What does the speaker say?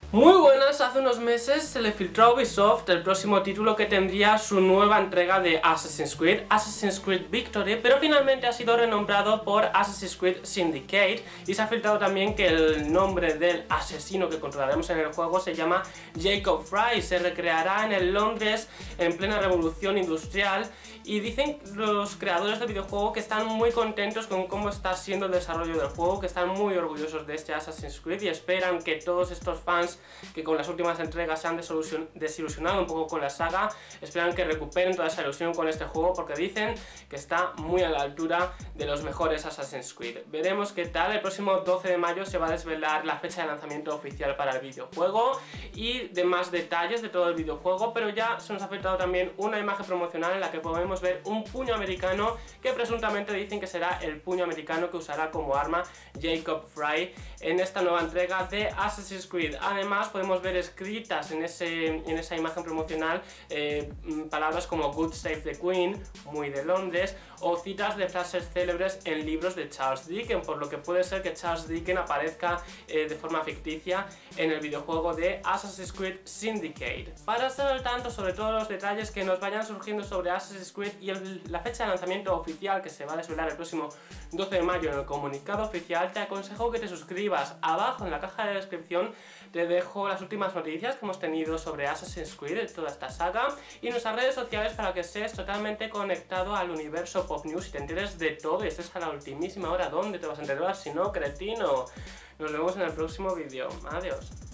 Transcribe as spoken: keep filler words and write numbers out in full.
Muy buenas, hace unos meses se le filtró a Ubisoft el próximo título que tendría su nueva entrega de Assassin's Creed, Assassin's Creed Victory, pero finalmente ha sido renombrado por Assassin's Creed Syndicate y se ha filtrado también que el nombre del asesino que controlaremos en el juego se llama Jacob Frye, se recreará en el Londres en plena revolución industrial y dicen los creadores del videojuego que están muy contentos con cómo está siendo el desarrollo del juego, que están muy orgullosos de este Assassin's Creed y esperan que todos estos fans que con las últimas entregas se han desilusionado un poco con la saga, esperan que recuperen toda esa ilusión con este juego porque dicen que está muy a la altura de los mejores Assassin's Creed. Veremos qué tal. El próximo doce de mayo se va a desvelar la fecha de lanzamiento oficial para el videojuego y demás detalles de todo el videojuego, pero ya se nos ha filtrado también una imagen promocional en la que podemos ver un puño americano que presuntamente dicen que será el puño americano que usará como arma Jacob Frye en esta nueva entrega de Assassin's Creed. Además, Además podemos ver escritas en, ese, en esa imagen promocional eh, palabras como Good Save the Queen, muy de Londres, o citas de frases célebres en libros de Charles Dickens, por lo que puede ser que Charles Dickens aparezca eh, de forma ficticia en el videojuego de Assassin's Creed Syndicate. Para estar al tanto sobre todos los detalles que nos vayan surgiendo sobre Assassin's Creed y el, la fecha de lanzamiento oficial que se va a desvelar el próximo doce de mayo en el comunicado oficial, te aconsejo que te suscribas. Abajo en la caja de descripción te dejo las últimas noticias que hemos tenido sobre Assassin's Creed, de toda esta saga, y nuestras redes sociales para que estés totalmente conectado al universo Pop News y te enteres de todo y estés a la ultimísima hora. ¿Dónde te vas a enterar si no, cretino? Nos vemos en el próximo vídeo. Adiós.